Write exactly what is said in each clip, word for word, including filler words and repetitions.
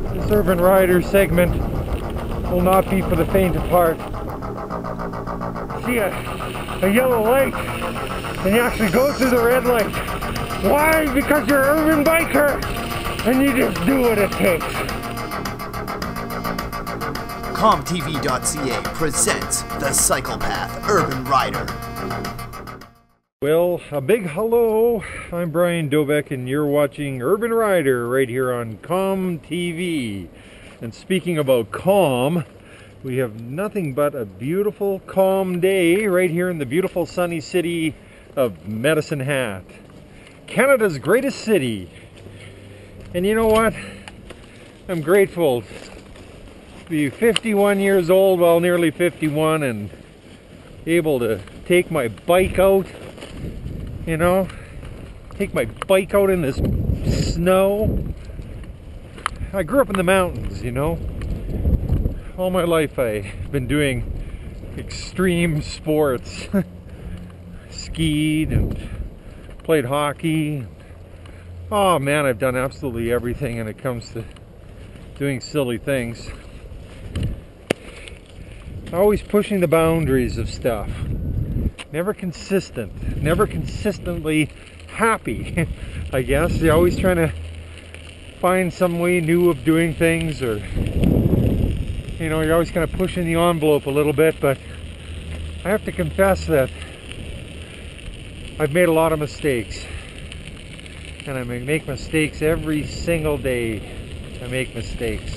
This Urban Rider segment will not be for the faint of heart. See a, a yellow light and you actually go through the red light. Why? Because you're an urban biker and you just do what it takes. com T V dot C A presents the Psychopath Urban Rider. Well, a big hello. I'm Brian Dobeck and you're watching Urban Rider right here on Com T V. And speaking about calm, we have nothing but a beautiful, calm day right here in the beautiful sunny city of Medicine Hat, Canada's greatest city. And you know what? I'm grateful to be fifty-one years old, well, nearly fifty-one, and able to take my bike out, you know, take my bike out in this snow. I grew up in the mountains, you know. All my life I've been doing extreme sports. Skied and played hockey. Oh man, I've done absolutely everything when it comes to doing silly things. Always pushing the boundaries of stuff. Never consistent. Never consistently happy, I guess. You're always trying to find some way new of doing things, or you know, you're always kind of pushing the envelope a little bit. But I have to confess that I've made a lot of mistakes, and I make mistakes every single day. I make mistakes.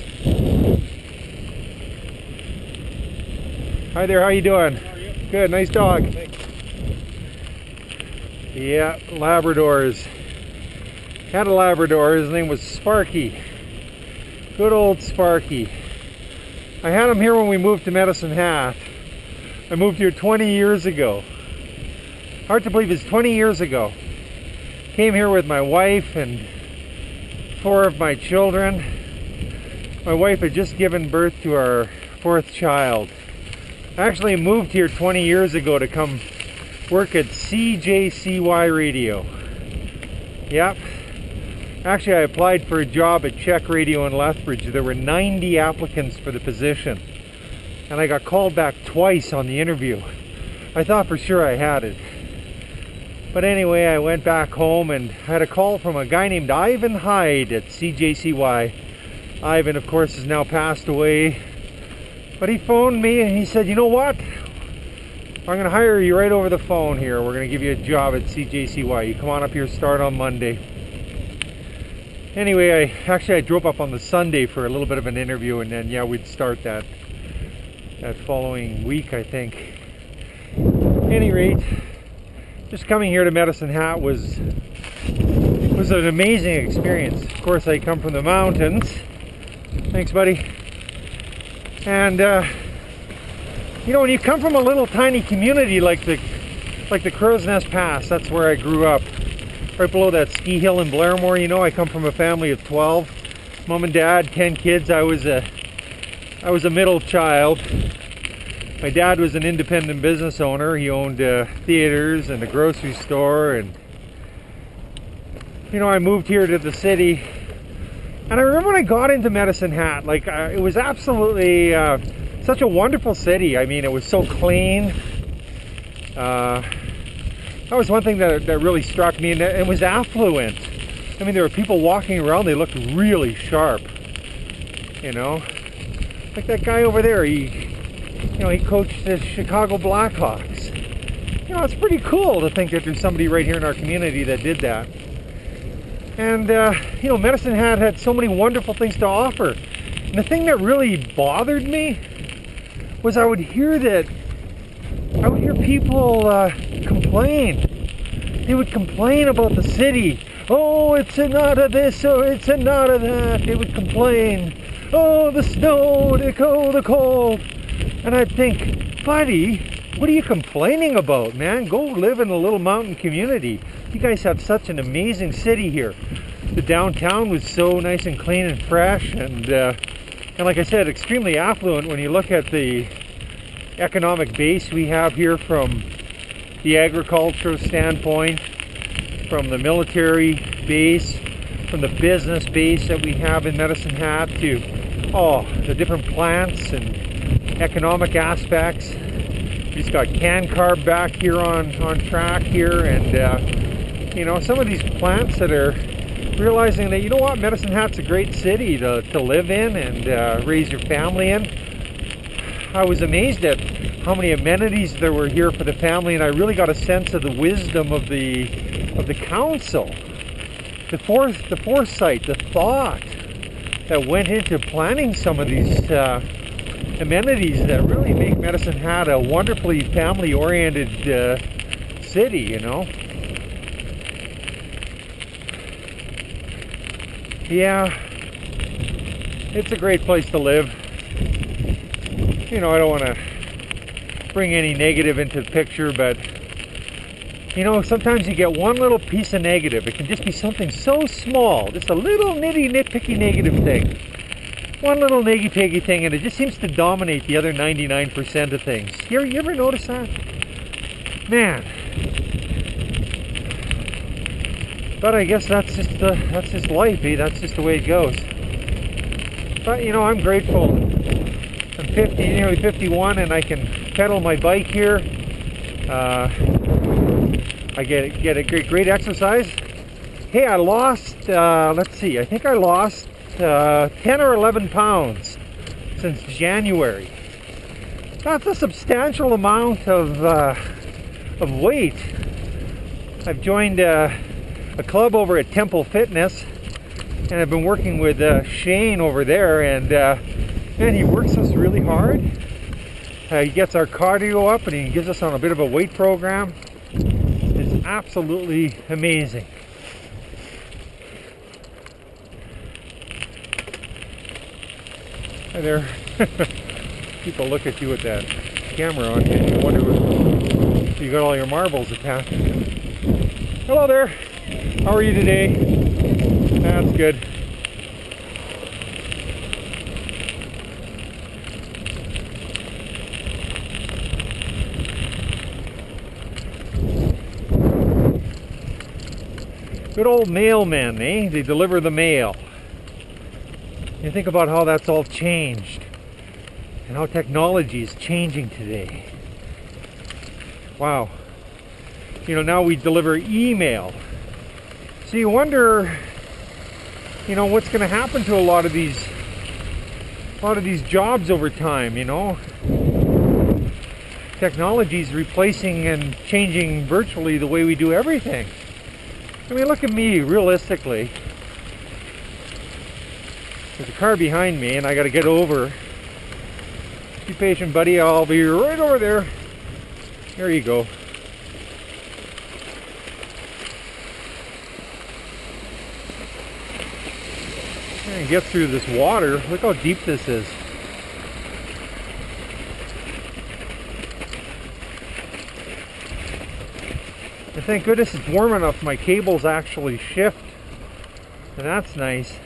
Hi there, how you doing? How are you? Good, nice dog. Thanks. Yeah, Labradors. Had a Labrador, his name was Sparky. Good old Sparky. I had him here when we moved to Medicine Hat. I moved here twenty years ago. Hard to believe it's twenty years ago. Came here with my wife and four of my children. My wife had just given birth to our fourth child. I actually moved here twenty years ago to come work at C J C Y Radio. Yep. Actually, I applied for a job at Czech Radio in Lethbridge. There were ninety applicants for the position, and I got called back twice on the interview. I thought for sure I had it. But anyway, I went back home and had a call from a guy named Ivan Hyde at C J C Y. Ivan, of course, has now passed away. But he phoned me and he said, you know what? I'm going to hire you right over the phone here. We're going to give you a job at C J C Y. You come on up here, start on Monday. Anyway, I actually I drove up on the Sunday for a little bit of an interview, and then yeah, we'd start that that following week, I think. At any rate, just coming here to Medicine Hat was was an amazing experience. Of course, I come from the mountains. Thanks, buddy. And uh, you know, when you come from a little tiny community like the like the Crow's Nest Pass, that's where I grew up. Right below that ski hill in Blairmore. You know, I come from a family of twelve. Mom and dad, ten kids. I was a I was a middle child. My dad was an independent business owner. He owned uh, theaters and a grocery store, and you know, I moved here to the city. And I remember when I got into Medicine Hat, like uh, it was absolutely uh, such a wonderful city. I mean, it was so clean. Uh, that was one thing that, that really struck me, and it was affluent. I mean, there were people walking around, they looked really sharp, you know. Like that guy over there, he, you know, he coached the Chicago Blackhawks. You know, it's pretty cool to think that there's somebody right here in our community that did that. And, uh, you know, Medicine Hat had so many wonderful things to offer. And the thing that really bothered me was I would hear that, I would hear people uh, complain. They would complain about the city. Oh, it's a not of this, or it's a not of that. They would complain. Oh, the snow, the cold, the cold. And I'd think, buddy, what are you complaining about, man? Go live in a little mountain community. You guys have such an amazing city here. The downtown was so nice and clean and fresh, and uh, and like I said, extremely affluent when you look at the economic base we have here from the agricultural standpoint, from the military base, from the business base that we have in Medicine Hat to, oh, the different plants and economic aspects. We just got CanCarb back here on, on track here, and uh, you know, some of these plants that are realizing that, you know what, Medicine Hat's a great city to, to live in and uh, raise your family in. I was amazed at how many amenities there were here for the family, and I really got a sense of the wisdom of the of the council, the forth, the foresight, the thought that went into planning some of these uh, amenities that really make Medicine Hat a wonderfully family-oriented uh, city, you know. Yeah, it's a great place to live. You know, I don't want to bring any negative into the picture, but you know, sometimes you get one little piece of negative. It can just be something so small, just a little nitty nitpicky negative thing. One little naggy-piggy thing, and it just seems to dominate the other ninety-nine percent of things. You ever, you ever notice that? Man. But I guess that's just the, that's just life, eh? That's just the way it goes. But you know, I'm grateful. I'm fifty, nearly fifty-one, and I can pedal my bike here. Uh, I get get a great great exercise. Hey, I lost. Uh, let's see. I think I lost uh, ten or eleven pounds since January. That's a substantial amount of uh, of weight. I've joined uh, a club over at Temple Fitness, and I've been working with uh, Shane over there, and uh, man, he works us really hard. Uh, he gets our cardio up, and he gives us on a bit of a weight program. It's absolutely amazing. Hi there. People look at you with that camera on and you wonder if you got all your marbles attached. Hello there. How are you today? That's good. Good old mailmen, eh? They deliver the mail. You think about how that's all changed and how technology is changing today. Wow. You know, now we deliver email. So you wonder, you know, what's going to happen to a lot of these a lot of these jobs over time, you know? Technology is replacing and changing virtually the way we do everything. I mean, look at me, realistically. There's a car behind me and I gotta get over. Be patient, buddy, I'll be right over there. There you go. And get through this water. Look how deep this is. And thank goodness it's warm enough my cables actually shift, and that's nice.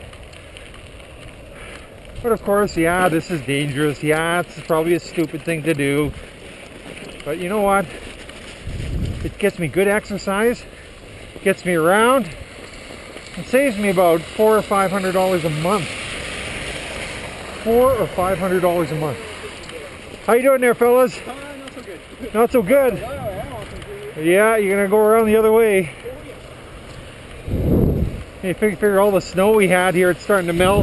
But of course, yeah, this is dangerous. Yeah, it's probably a stupid thing to do. But you know what? It gets me good exercise, gets me around, and saves me about four or five hundred dollars a month. Four or five hundred dollars a month. How you doing there, fellas? Uh, not so good. Not so good. Yeah, you're gonna go around the other way. You figure all the snow we had here, it's starting to melt.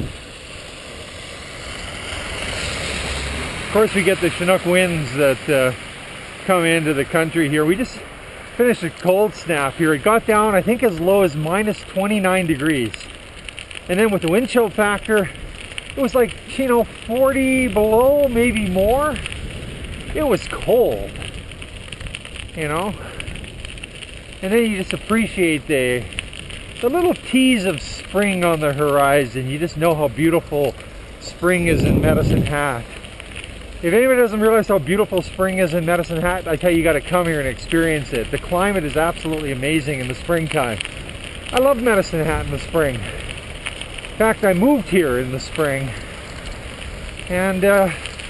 Of course, we get the Chinook winds that uh, come into the country here. We just finished a cold snap here. It got down, I think, as low as minus twenty-nine degrees. And then with the wind chill factor, it was like, you know, forty below, maybe more. It was cold, you know. And then you just appreciate the, the little tease of spring on the horizon. You just know how beautiful spring is in Medicine Hat. If anybody doesn't realize how beautiful spring is in Medicine Hat, I tell you, you got to come here and experience it. The climate is absolutely amazing in the springtime. I love Medicine Hat in the spring. In fact, I moved here in the spring. And, uh,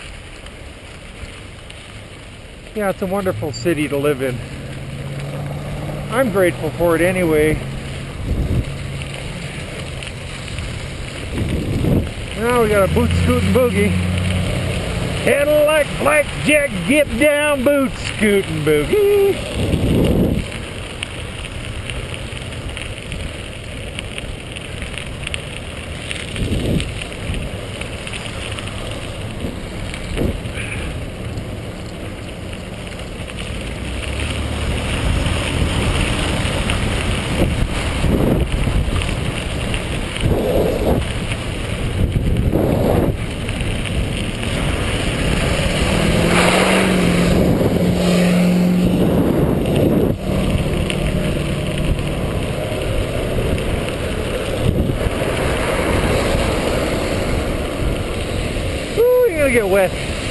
yeah, it's a wonderful city to live in. I'm grateful for it anyway. Now we got a boot scootin' boogie. Cadillac blackjack, get down boot scootin' boogie. Get wet.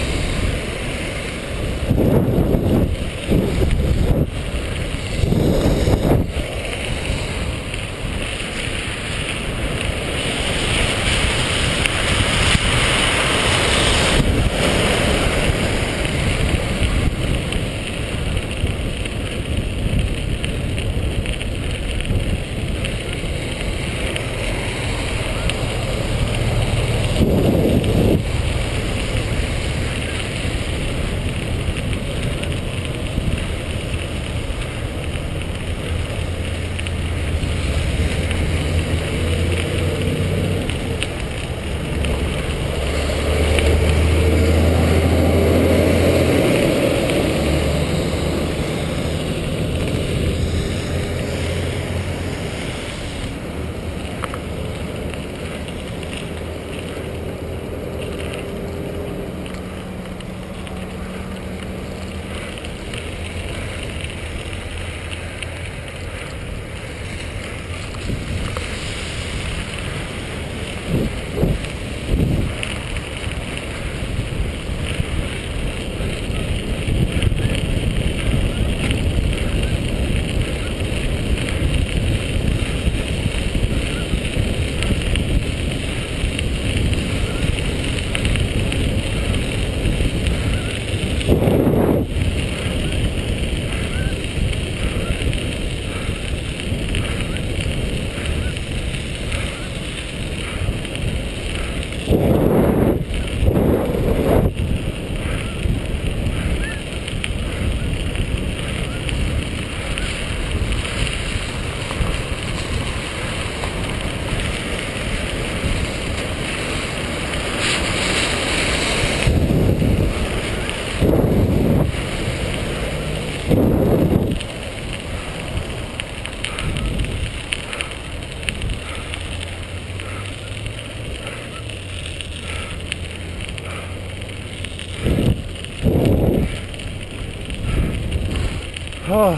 Oh,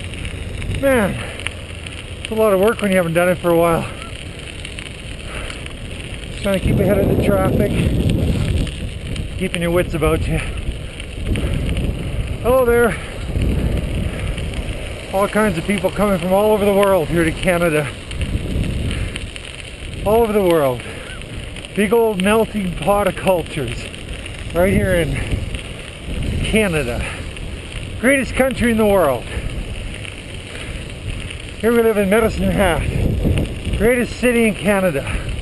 man, it's a lot of work when you haven't done it for a while. Just trying to keep ahead of the traffic, keeping your wits about you. Hello there. All kinds of people coming from all over the world here to Canada. All over the world. Big old melting pot of cultures right here in Canada. Greatest country in the world. Here we live in Medicine Hat. Greatest city in Canada.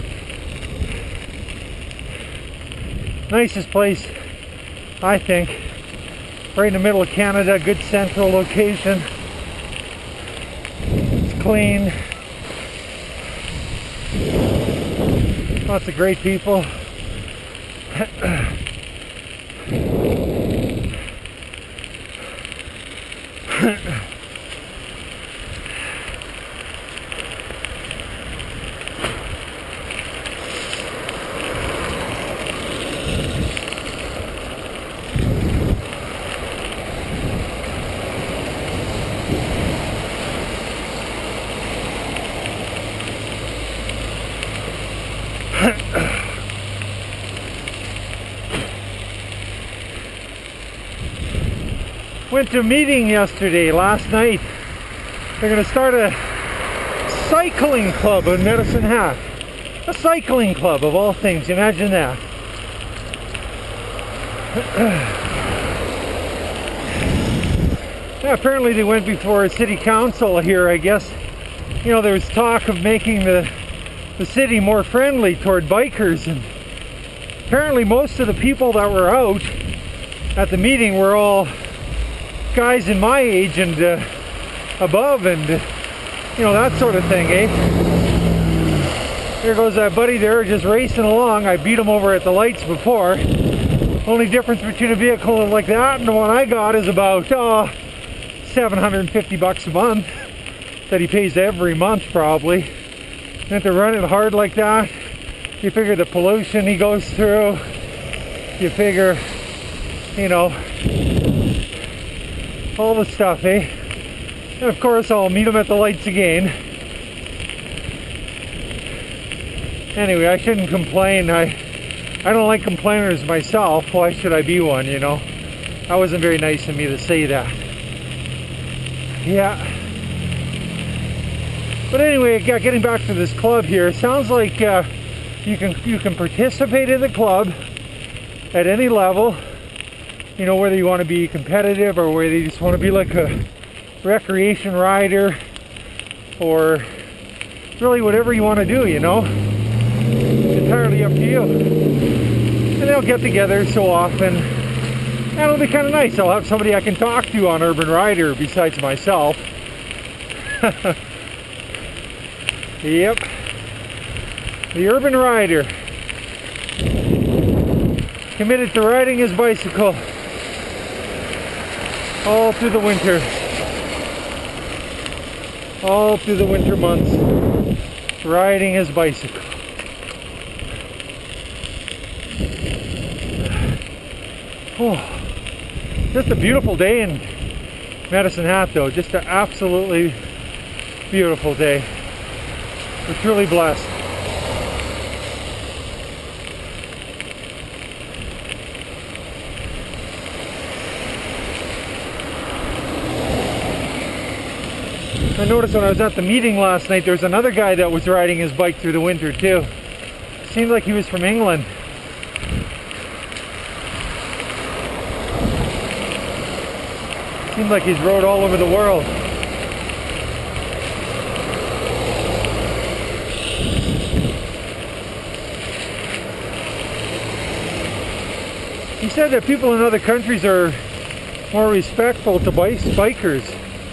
Nicest place, I think. Right in the middle of Canada, good central location. It's clean. Lots of great people. Went to a meeting yesterday, last night. They're going to start a cycling club in Medicine Hat. A cycling club, of all things. Imagine that. Yeah, apparently they went before a city council here, I guess. You know, there was talk of making the, the city more friendly toward bikers and apparently most of the people that were out at the meeting were all guys in my age and uh, above, and uh, you know, that sort of thing, eh? Here goes that buddy there just racing along. I beat him over at the lights before. Only difference between a vehicle like that and the one I got is about oh, seven hundred fifty bucks a month that he pays every month probably. And to run it hard like that, you figure the pollution he goes through, you figure, you know, all the stuff, eh? And of course I'll meet him at the lights again. Anyway, I shouldn't complain. I I don't like complainers myself. Why should I be one, you know? That wasn't very nice of me to say that. Yeah. But anyway, getting back to this club here, it sounds like uh, you can you can participate in the club at any level. You know, whether you want to be competitive or whether you just want to be like a recreation rider, or really whatever you want to do, you know. It's entirely up to you. And they'll get together so often, and it'll be kind of nice. I'll have somebody I can talk to on Urban Rider besides myself. Yep. The Urban Rider. Committed to riding his bicycle all through the winter. All through the winter months. Riding his bicycle. Oh, just a beautiful day in Medicine Hat though. Just an absolutely beautiful day. We're truly blessed. I noticed when I was at the meeting last night, there was another guy that was riding his bike through the winter too. Seemed like he was from England. Seemed like he's rode all over the world. He said that people in other countries are more respectful to bike bikers,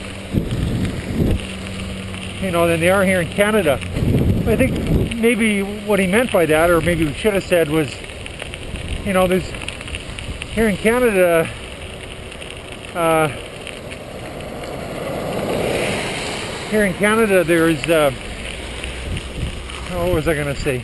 you know, than they are here in Canada. I think maybe what he meant by that, or maybe we should have said, was, you know, there's here in Canada, uh, here in Canada there's, uh, oh, what was I going to say?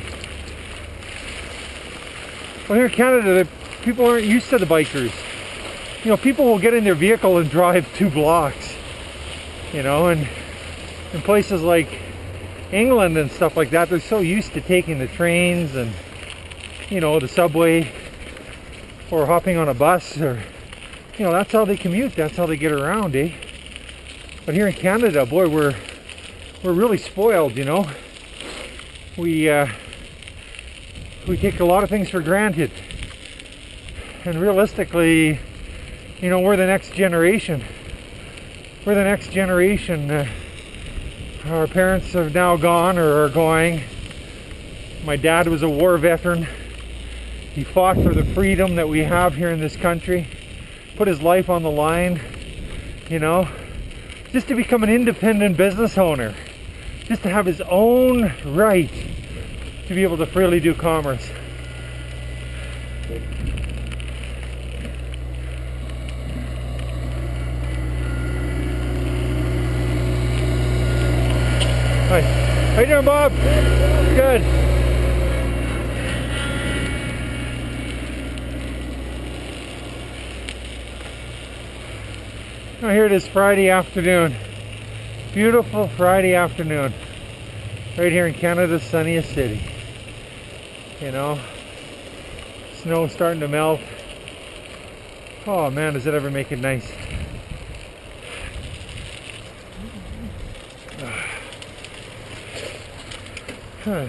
Well, here in Canada, the people aren't used to the bikers. You know, people will get in their vehicle and drive two blocks, you know, and in places like England and stuff like that, they're so used to taking the trains and, you know, the subway, or hopping on a bus, or, you know, that's how they commute, that's how they get around, eh? But here in Canada, boy, we're we're really spoiled, you know. We uh, we take a lot of things for granted, and realistically, you know, we're the next generation. We're the next generation. Uh, our parents have now gone or are going. My dad was a war veteran. He fought for the freedom that we have here in this country. Put his life on the line, you know, just to become an independent business owner. Just to have his own right to be able to freely do commerce. Hi. How you doing, Bob? Good. Oh, here it is, Friday afternoon. Beautiful Friday afternoon. Right here in Canada's sunniest city. You know, snow starting to melt. Oh man, does it ever make it nice. Huh.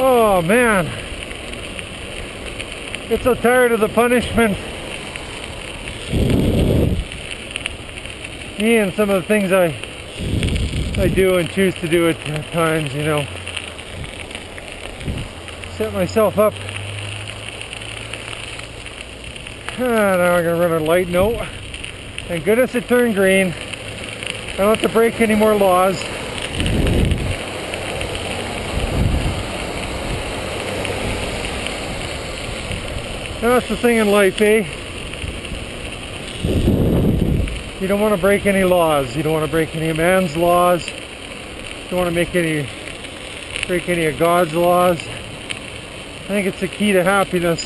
Oh man, get so tired of the punishment. Me and some of the things I I do and choose to do at times, you know. Set myself up. Ah, now I'm gonna run a light note. Thank goodness it turned green. I don't have to break any more laws. That's the thing in life, eh? You don't want to break any laws. You don't want to break any of man's laws. You don't want to make any, break any of God's laws. I think it's the key to happiness.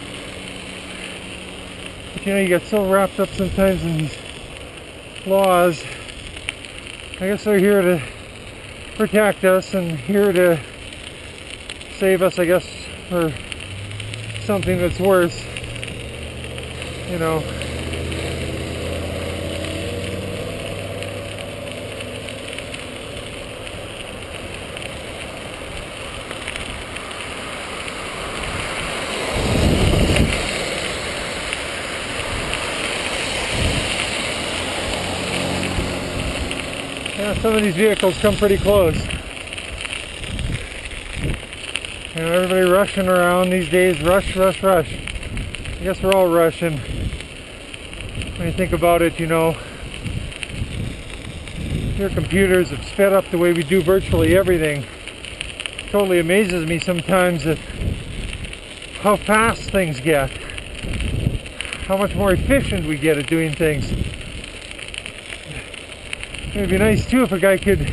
But you know, you get so wrapped up sometimes in these laws. I guess they're here to protect us and here to save us, I guess, for something that's worse, you know. Yeah, some of these vehicles come pretty close. You know, everybody rushing around these days. Rush, rush, rush. I guess we're all rushing. When you think about it, you know, your computers have sped up the way we do virtually everything. It totally amazes me sometimes at how fast things get. How much more efficient we get at doing things. It'd be nice too if a guy could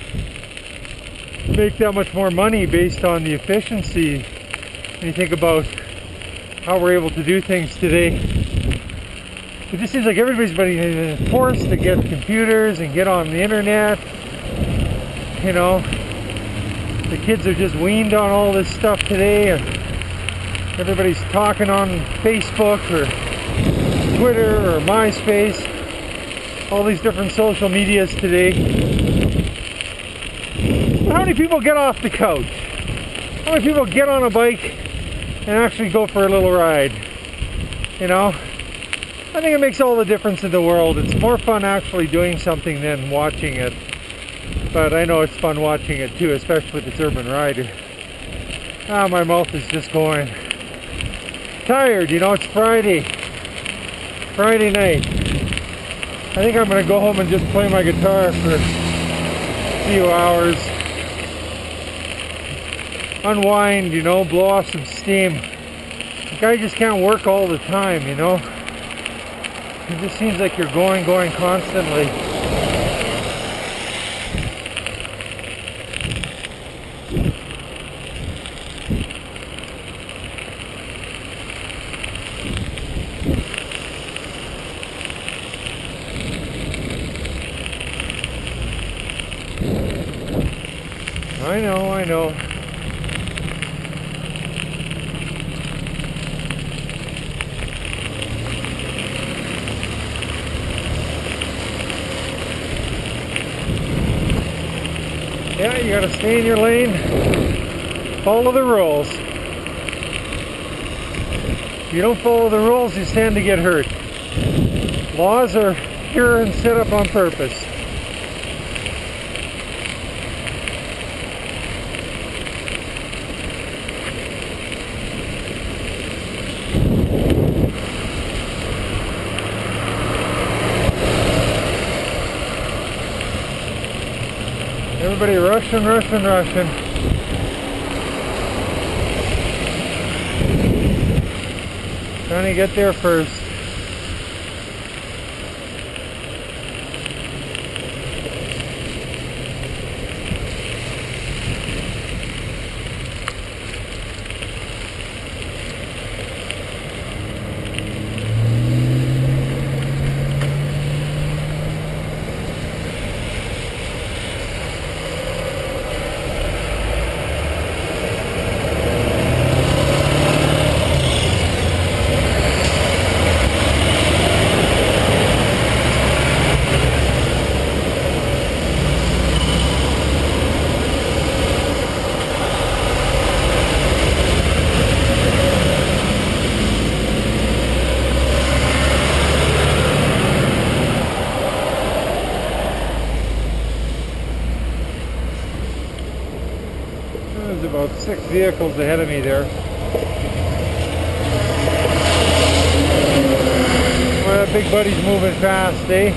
make that much more money based on the efficiency. When you think about how we're able to do things today, it just seems like everybody's been forced to get computers and get on the internet. You know, the kids are just weaned on all this stuff today, and everybody's talking on Facebook or Twitter or MySpace, all these different social medias today. How many people get off the couch? How many people get on a bike and actually go for a little ride? You know, I think it makes all the difference in the world. It's more fun actually doing something than watching it. But I know it's fun watching it too, especially if it's Urban Rider. Ah, my mouth is just going. Tired, you know, it's Friday. Friday night. I think I'm going to go home and just play my guitar for a few hours. Unwind, you know, blow off some steam. The guy just can't work all the time, you know. It just seems like you're going, going constantly. I know, I know. Yeah, you gotta stay in your lane, follow the rules. If you don't follow the rules, you stand to get hurt. Laws are here and set up on purpose. Everybody rushing, rushing, rushing. Trying to get there first. There's about six vehicles ahead of me there. Well, that big buddy's moving fast, eh?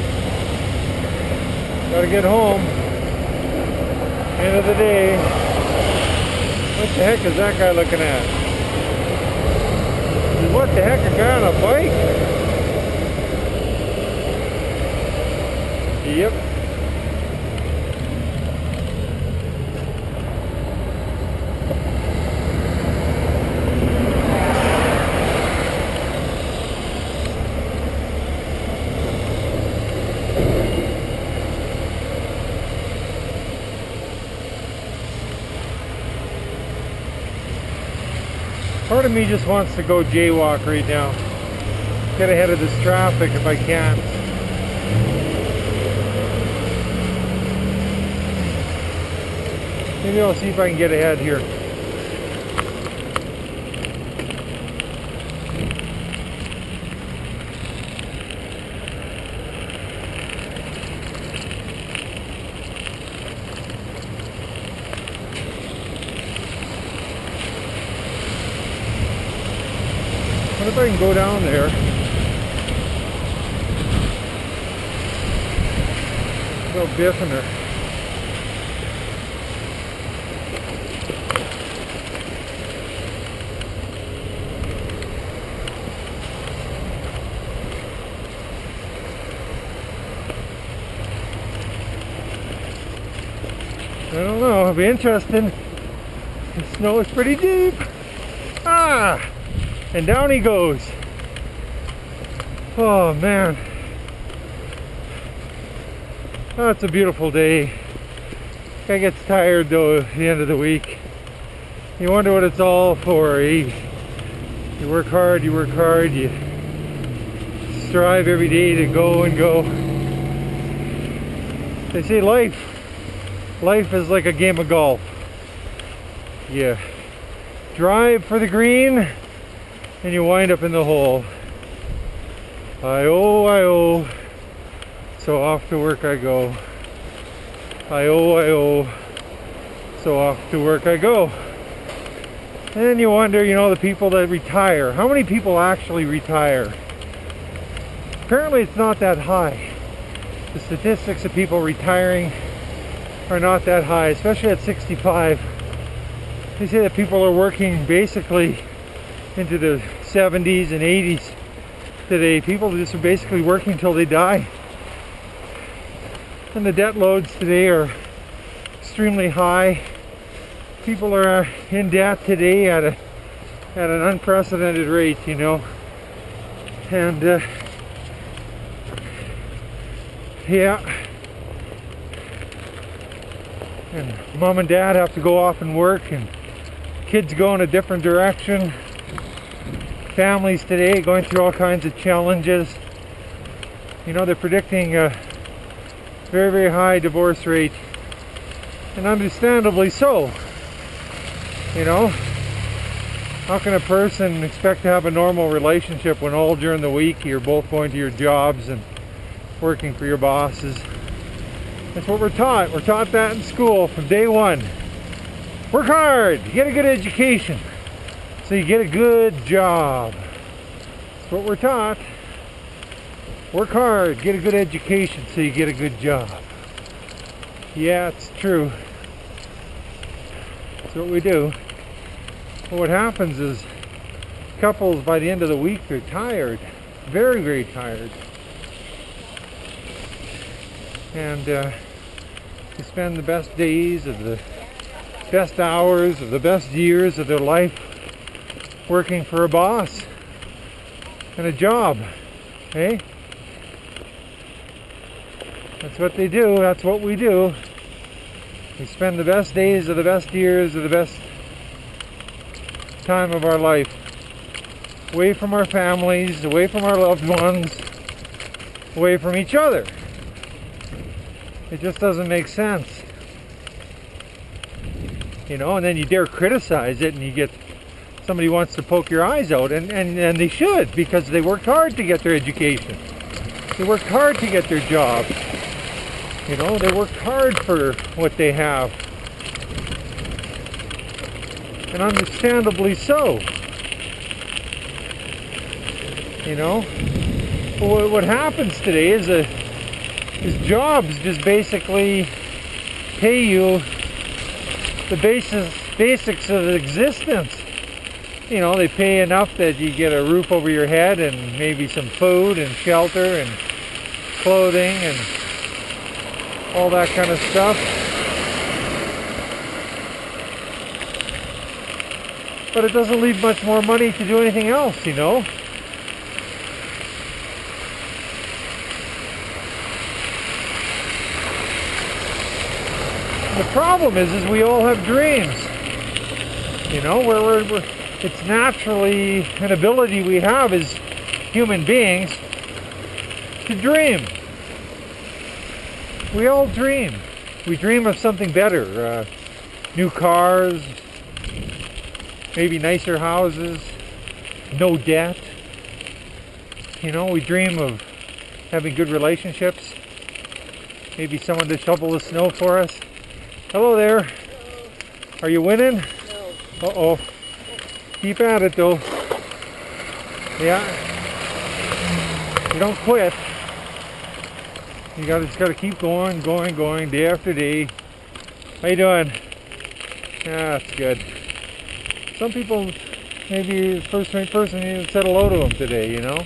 Gotta get home. End of the day. What the heck is that guy looking at? What the heck, a guy on a bike? Yep. Part of me just wants to go jaywalk right now. Get ahead of this traffic if I can. Maybe I'll see if I can get ahead here. What if I can go down there? Go biffing her. I don't know, it'll be interesting. The snow is pretty deep. Ah! And down he goes. Oh man. Oh, it's a beautiful day. Guy gets tired though at the end of the week. You wonder what it's all for, eh? You work hard, you work hard, you strive every day to go and go. They say life, life is like a game of golf. You drive for the green, and you wind up in the hole. I-oh, I-oh, so off to work I go. I-oh, I-oh, so off to work I go. And you wonder, you know, the people that retire, how many people actually retire? Apparently it's not that high. The statistics of people retiring are not that high, especially at sixty-five. They say that people are working basically into the seventies and eighties today. People just are basically working till they die. And the debt loads today are extremely high. People are in debt today at a at an unprecedented rate, you know. And uh, yeah. And mom and dad have to go off and work, and kids go in a different direction. Families today going through all kinds of challenges. You know, they're predicting a very, very high divorce rate, and understandably so. You know, how can a person expect to have a normal relationship when all during the week you're both going to your jobs and working for your bosses? That's what we're taught. We're taught that in school from day one. Work hard, get a good education, so you get a good job. That's what we're taught. Work hard, get a good education, so you get a good job. Yeah, it's true. That's what we do. But what happens is couples by the end of the week are tired. Very, very tired. And uh, they spend the best days of the best hours of the best years of their life working for a boss and a job, eh? That's what they do. That's what we do. We spend the best days of the best years of the best time of our life away from our families, away from our loved ones, away from each other. It just doesn't make sense. You know, and then you dare criticize it, and you get somebody wants to poke your eyes out, and, and, and they should, because they worked hard to get their education. They worked hard to get their job. You know, they worked hard for what they have. and understandably so. You know, but what happens today is a is jobs just basically pay you the basis basics of existence. You know, they pay enough that you get a roof over your head and maybe some food and shelter and clothing and all that kind of stuff. But it doesn't leave much more money to do anything else, you know. The problem is, is we all have dreams. You know, where we're, we're, it's naturally an ability we have as human beings to dream. We all dream. We dream of something better. Uh, new cars, maybe nicer houses, no debt. You know, we dream of having good relationships. Maybe someone to shovel the snow for us. Hello there. Are you winning? No. Uh-oh. Keep at it though. Yeah. You don't quit. You gotta just gotta keep going, going, going, day after day. How you doing? Yeah, that's good. Some people, maybe the first person you said hello to them today, you know?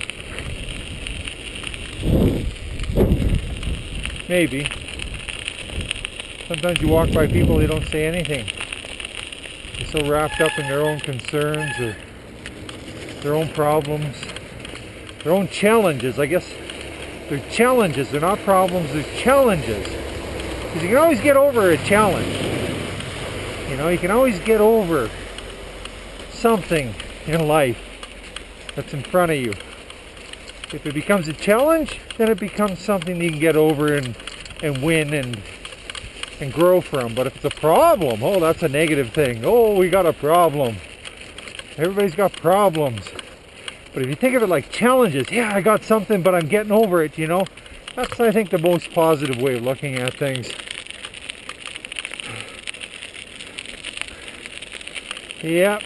Maybe. Sometimes you walk by people, they don't say anything. They're so wrapped up in their own concerns or their own problems, their own challenges. I guess they're challenges. They're not problems, they're challenges. Because you can always get over a challenge. You know, you can always get over something in life that's in front of you. If it becomes a challenge, then it becomes something you can get over and, and win and and grow from. But if it's a problem, oh, that's a negative thing. Oh, we got a problem. Everybody's got problems. But if you think of it like challenges, yeah, I got something, but I'm getting over it, you know. That's, I think, the most positive way of looking at things. Yep.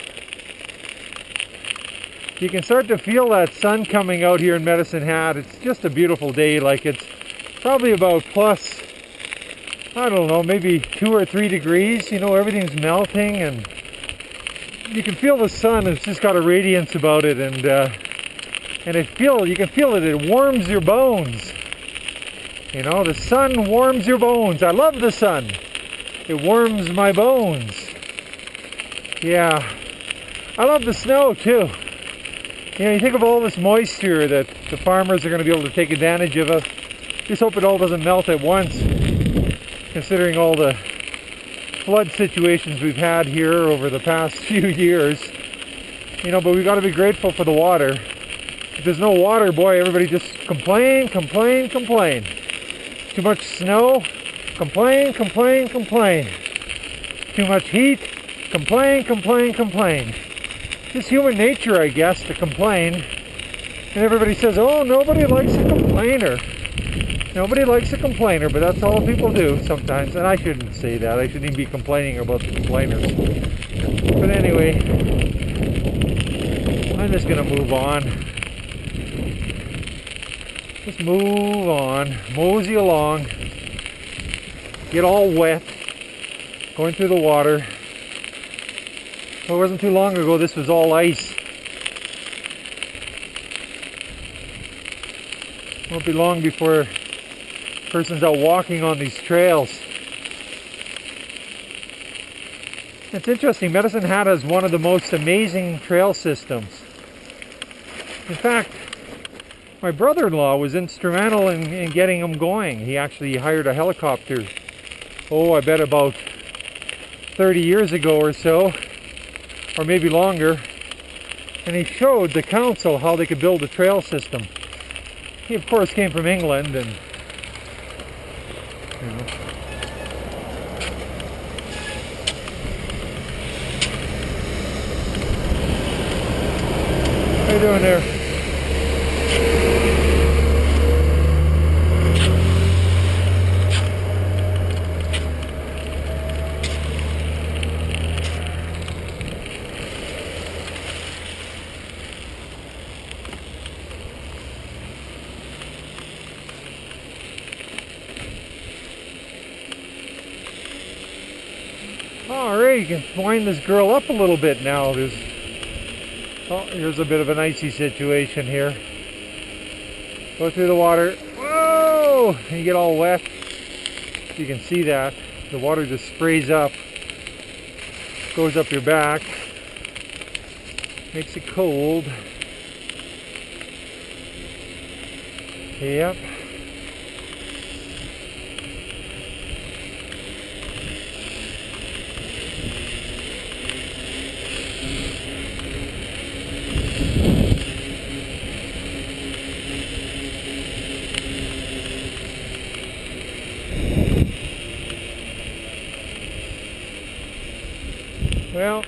You can start to feel that sun coming out here in Medicine Hat. It's just a beautiful day. Like, it's probably about plus, I don't know, maybe two or three degrees. You know, everything's melting and you can feel the sun. It's just got a radiance about it, and uh, and it feel you can feel it. It warms your bones. You know, the sun warms your bones. I love the sun. It warms my bones. Yeah, I love the snow too. You know, you think of all this moisture that the farmers are going to be able to take advantage of. Us. Just hope it all doesn't melt at once, considering all the flood situations we've had here over the past few years. You know, but we've got to be grateful for the water. If there's no water, boy, everybody just complain, complain, complain. Too much snow, complain, complain, complain. Too much heat, complain, complain, complain. It's human nature, I guess, to complain. And everybody says, oh, nobody likes a complainer. Nobody likes a complainer, but that's all people do sometimes. And I shouldn't say that. I shouldn't even be complaining about the complainers. But anyway, I'm just going to move on. Just move on. Mosey along. Get all wet. Going through the water. Well, it wasn't too long ago this was all ice. Won't be long before a person's out walking on these trails. It's interesting, Medicine Hat has one of the most amazing trail systems. In fact, my brother-in-law was instrumental in, in getting them going. He actually hired a helicopter, oh, I bet about thirty years ago or so, or maybe longer, and he showed the council how they could build a trail system. He, of course, came from England, and you know. How you doing there? Alright, you can wind this girl up a little bit now. There's, oh, here's a bit of an icy situation here. Go through the water. Whoa! And you get all wet. You can see that. The water just sprays up. Goes up your back. Makes it cold. Yep. Well,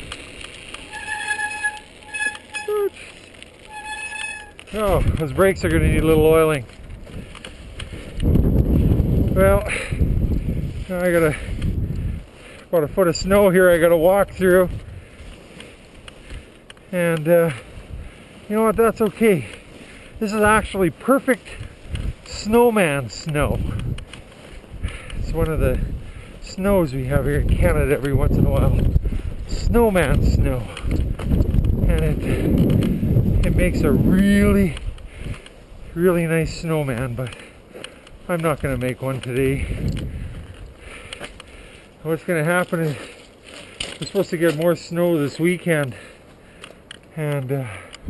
oh, those brakes are going to need a little oiling. Well, I got a, about a foot of snow here I got to walk through. And uh, you know what, that's okay. This is actually perfect snowman snow. It's one of the snows we have here in Canada every once in a while. Snowman snow. And it it makes a really really nice snowman, but I'm not going to make one today. What's going to happen is we're supposed to get more snow this weekend, and, uh,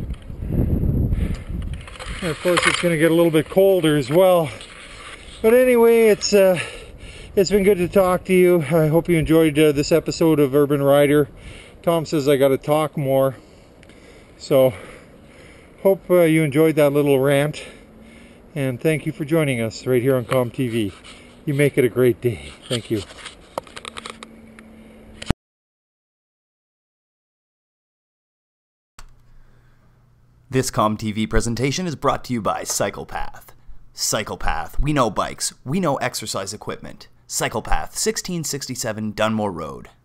and of course it's going to get a little bit colder as well. But anyway, it's uh, it's been good to talk to you. I hope you enjoyed uh, this episode of Urban Rider. Tom says I got to talk more, so hope uh, you enjoyed that little rant, and thank you for joining us right here on Com T V. You make it a great day. Thank you. This Com T V presentation is brought to you by CyclePath. CyclePath, we know bikes, we know exercise equipment. CyclePath, sixteen sixty-seven Dunmore Road.